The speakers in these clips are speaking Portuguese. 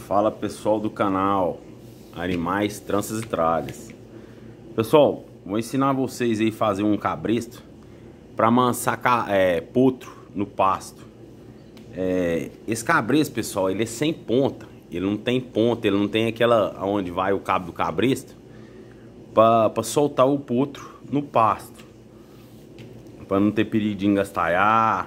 Fala pessoal do canal Animais, Tranças e Tralhas. Pessoal, vou ensinar vocês aí a fazer um cabresto para amansar potro no pasto. Esse cabresto, pessoal, ele é sem ponta. Ele não tem ponta, ele não tem aquela onde vai o cabo do cabresto para soltar o potro no pasto, para não ter perigo de engastalhar.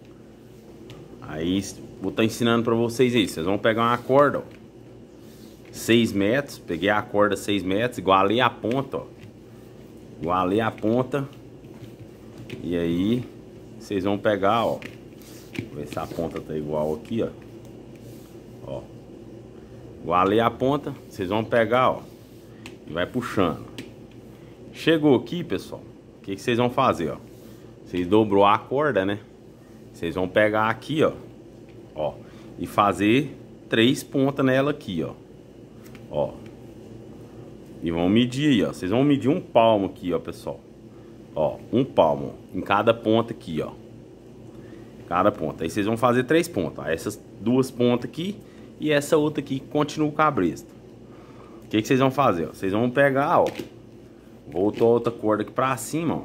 Aí vou estar ensinando para vocês aí. Vocês vão pegar uma corda, ó, 6 metros. Peguei a corda 6 metros, igualei a ponta, ó. Igualei a ponta. E aí vocês vão pegar, ó. Vou ver se a ponta tá igual aqui, ó. Ó. Igualei a ponta. Vocês vão pegar, ó, e vai puxando. Chegou aqui, pessoal, o que vocês vão fazer, ó? Vocês dobrou a corda, né? Vocês vão pegar aqui, ó, e fazer 3 pontas nela aqui, ó. E vão medir aí, ó. Vocês vão medir um palmo aqui, ó, pessoal. Ó, um palmo em cada ponta aqui, ó. Cada ponta. Aí vocês vão fazer 3 pontas. Ó. Essas 2 pontas aqui e essa outra aqui que continua o cabresto. O que vocês vão fazer, ó? Vocês vão pegar, ó. Voltou a outra corda aqui pra cima, ó.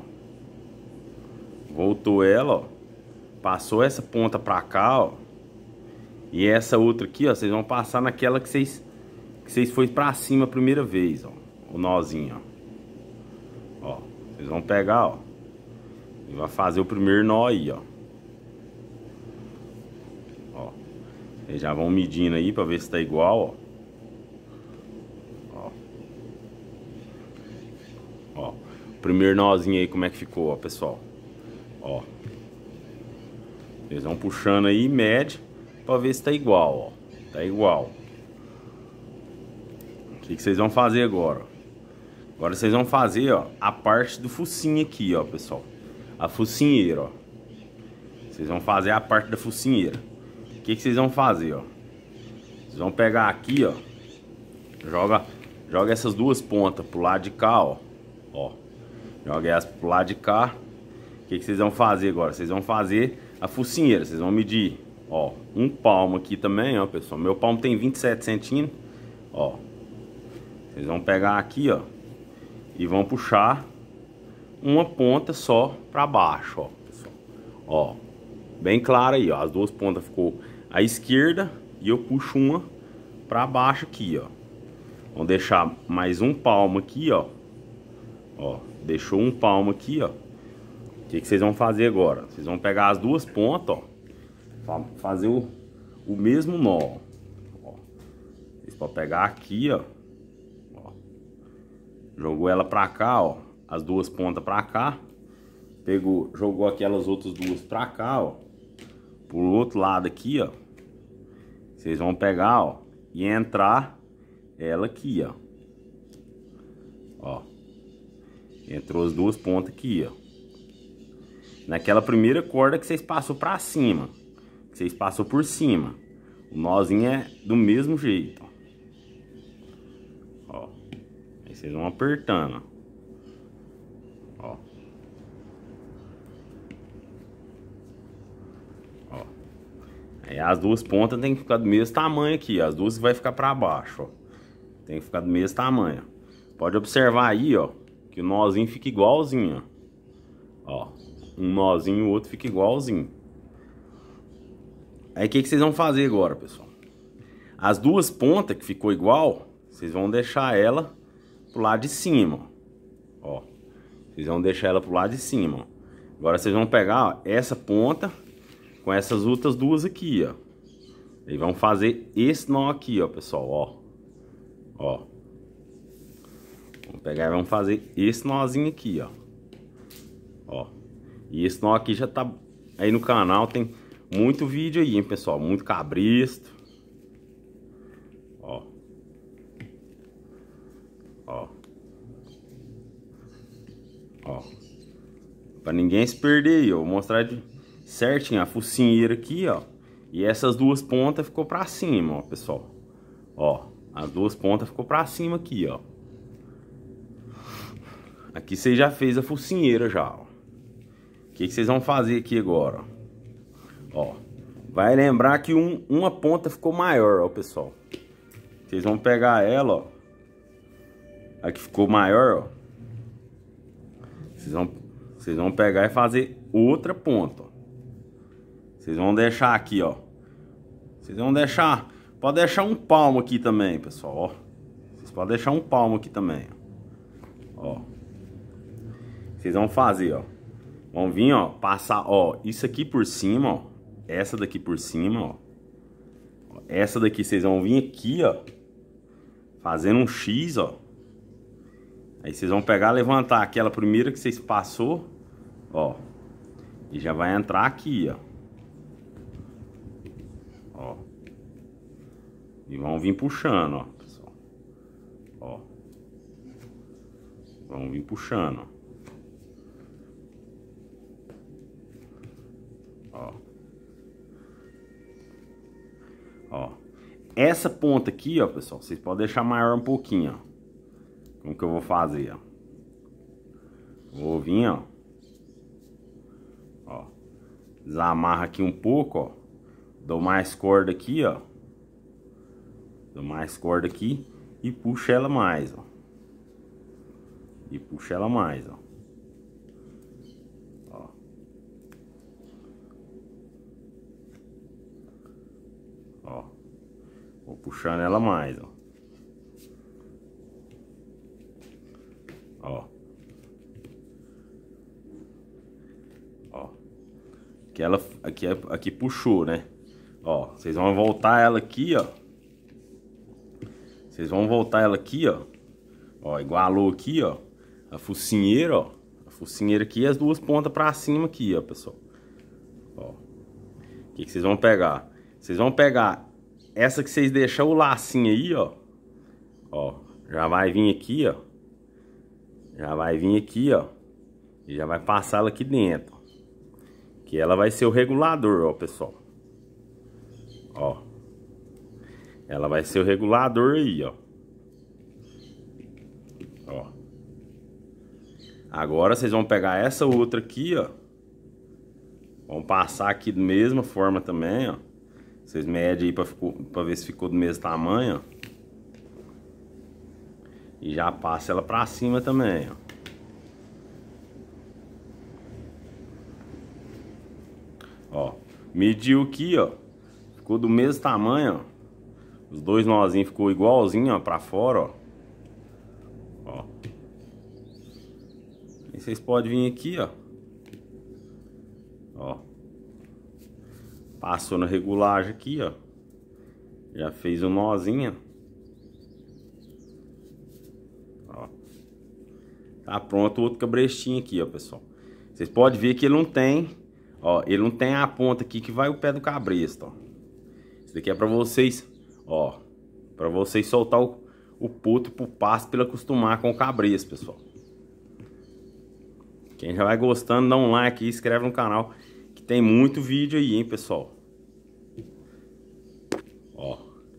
Voltou ela, ó. Passou essa ponta pra cá, ó. E essa outra aqui, ó, vocês vão passar naquela que vocês foi pra cima a primeira vez, ó. O nozinho, ó. Ó, vocês vão pegar, ó. E vai fazer o primeiro nó aí, ó. Ó. Vocês já vão medindo aí pra ver se tá igual, ó. Ó. Ó. O primeiro nozinho aí, como é que ficou, ó, pessoal? Ó. Eles vão puxando aí, mede pra ver se tá igual, ó. Tá igual. O que vocês vão fazer agora? Agora vocês vão fazer, ó, a parte do focinho aqui, ó, pessoal. A focinheira, ó. Vocês vão fazer a parte da focinheira. O que vocês vão fazer, ó? Vocês vão pegar aqui, ó. Joga essas 2 pontas pro lado de cá, ó. Ó. Joga elas pro lado de cá. O que vocês vão fazer agora? Vocês vão fazer a focinheira. Vocês vão medir, ó, um palmo aqui também, ó, pessoal. Meu palmo tem 27 centímetros, ó. Vocês vão pegar aqui, ó, e vão puxar uma ponta só pra baixo, ó, pessoal. Ó, bem claro aí, ó. As 2 pontas ficou à esquerda e eu puxo uma pra baixo aqui, ó. Vamos deixar mais um palmo aqui, ó. Ó, deixou um palmo aqui, ó. O que vocês vão fazer agora? Vocês vão pegar as 2 pontas, ó, fazer o mesmo nó, ó. Vocês podem pegar aqui, ó. Jogou ela pra cá, ó. As 2 pontas pra cá. Jogou aquelas outras 2 pra cá, ó. Pro outro lado aqui, ó. Vocês vão pegar, ó, e entrar ela aqui, ó. Ó. Entrou as 2 pontas aqui, ó. Naquela primeira corda que vocês passou pra cima, que vocês passou por cima. O nozinho é do mesmo jeito, ó. Aí vocês vão apertando, ó. Ó. Aí as 2 pontas tem que ficar do mesmo tamanho aqui, as 2 vai ficar pra baixo, ó. Tem que ficar do mesmo tamanho. Pode observar aí, ó, que o nozinho fica igualzinho, ó. Um nozinho e o outro fica igualzinho. Aí o que vocês vão fazer agora, pessoal? As 2 pontas que ficou igual, vocês vão deixar ela pro lado de cima, ó. Vocês vão deixar ela pro lado de cima, ó. Agora vocês vão pegar, ó, essa ponta com essas outras 2 aqui, ó. E vão fazer esse nó aqui, ó, pessoal, ó. Ó. Vamos pegar e vamos fazer esse nozinho aqui, ó. Ó. E esse nó aqui já tá aí no canal, tem muito vídeo aí, hein, pessoal, muito cabresto. Ó. Ó. Ó. Pra ninguém se perder aí, ó, vou mostrar certinho a focinheira aqui, ó. E essas 2 pontas ficou pra cima, ó, pessoal. Ó, as 2 pontas ficou pra cima aqui, ó. Aqui você já fez a focinheira já, ó. O que vocês vão fazer aqui agora? Ó, vai lembrar que uma ponta ficou maior, ó, pessoal. Vocês vão pegar ela, ó. A que ficou maior, ó. Vocês vão pegar e fazer outra ponta, ó. Vocês vão deixar aqui, ó. Vocês vão deixar... Pode deixar um palmo aqui também, pessoal, ó. Vocês podem deixar um palmo aqui também, ó. Vocês vão fazer, ó. Vão vir, ó, passar, ó, isso aqui por cima, ó. Essa daqui por cima, ó. Essa daqui vocês vão vir aqui, ó. Fazendo um X, ó. Aí vocês vão pegar, levantar aquela primeira que vocês passou, ó. E já vai entrar aqui, ó. Ó. E vão vir puxando, ó, pessoal. Ó. Vão vir puxando, ó. Ó. Essa ponta aqui, ó, pessoal, vocês podem deixar maior um pouquinho, ó. Como que eu vou fazer, ó? Vou vir, ó. Ó. Desamarra aqui um pouco, ó. Dou mais corda aqui, ó. Dou mais corda aqui e puxo ela mais, ó. E puxo ela mais, ó. Ó. Ó. Vou puxando ela mais, ó. Ó. Ó. Aqui puxou, né? Ó, vocês vão voltar ela aqui, ó. Vocês vão voltar ela aqui, ó. Ó, igualou aqui, ó. A focinheira, ó. A focinheira aqui e as duas pontas pra cima aqui, ó, pessoal. Ó. O que vocês vão pegar? Vocês vão pegar essa que vocês deixam o lacinho aí, ó. Ó, já vai vir aqui, ó. Já vai vir aqui, ó. E já vai passar ela aqui dentro. Que ela vai ser o regulador, ó, pessoal. Ó. Ela vai ser o regulador aí, ó. Ó. Agora vocês vão pegar essa outra aqui, ó. Vão passar aqui da mesma forma também, ó. Vocês medem aí pra ver se ficou do mesmo tamanho, ó. E já passa ela pra cima também, ó. Ó. Mediu aqui, ó. Ficou do mesmo tamanho, ó. Os dois nozinhos ficou igualzinho, ó, pra fora, ó. Ó. E vocês podem vir aqui, ó. Ó. Passou na regulagem aqui, ó. Já fez um nozinho, ó. Tá pronto o outro cabrestinho aqui, ó, pessoal. Vocês podem ver que ele não tem, ó, ele não tem a ponta aqui que vai o pé do cabresto, ó. Isso daqui é pra vocês, ó, pra vocês soltar o puto pro pasto pra ele acostumar com o cabresto, pessoal. Quem já vai gostando, dá um like e inscreve no canal, que tem muito vídeo aí, hein, pessoal. Ó.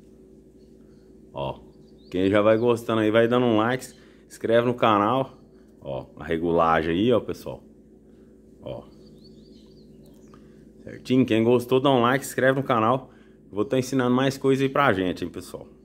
Ó. Quem já vai gostando aí, vai dando um like, inscreve no canal. Ó, a regulagem aí, ó, pessoal. Ó. Certinho? Quem gostou, dá um like, inscreve no canal. Eu vou estar ensinando mais coisa aí pra gente, hein, pessoal.